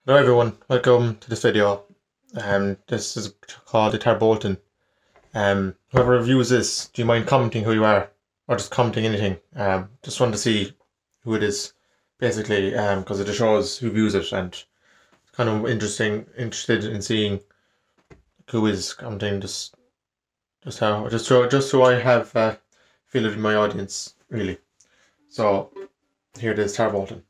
Hello everyone, welcome to this video. This is called the Tarbolton. Whoever reviews this, do you mind commenting who you are? Or just commenting anything? Just want to see who it is, basically, because it just shows who views it, and it's kind of interested in seeing who is commenting, just so I have feel it in my audience, really. So here it is, Tarbolton.